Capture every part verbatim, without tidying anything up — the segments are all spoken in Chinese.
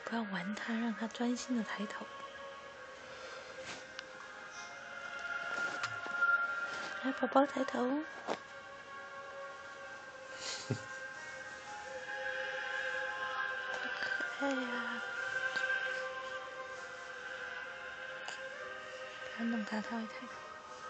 不要玩它，让它专心的抬头。来，宝宝抬头。好可爱呀！不要弄它，它会抬头。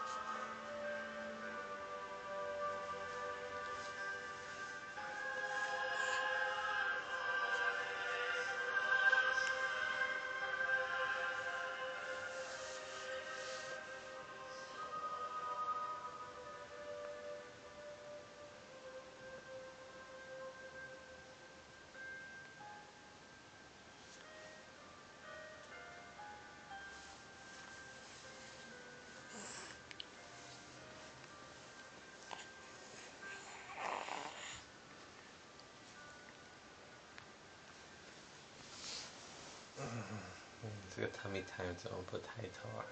嗯，这个Tummy Time怎么不抬头啊？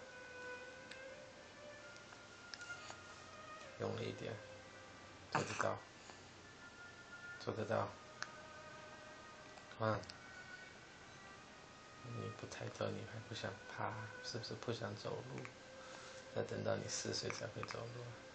用力一点，做得到，做得到。Come on，你不抬头，你还不想爬，是不是不想走路？要等到你四岁才会走路。